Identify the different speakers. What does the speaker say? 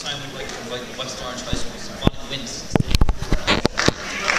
Speaker 1: time we'd like to invite the West Orange High School Symphonic Winds to the stage.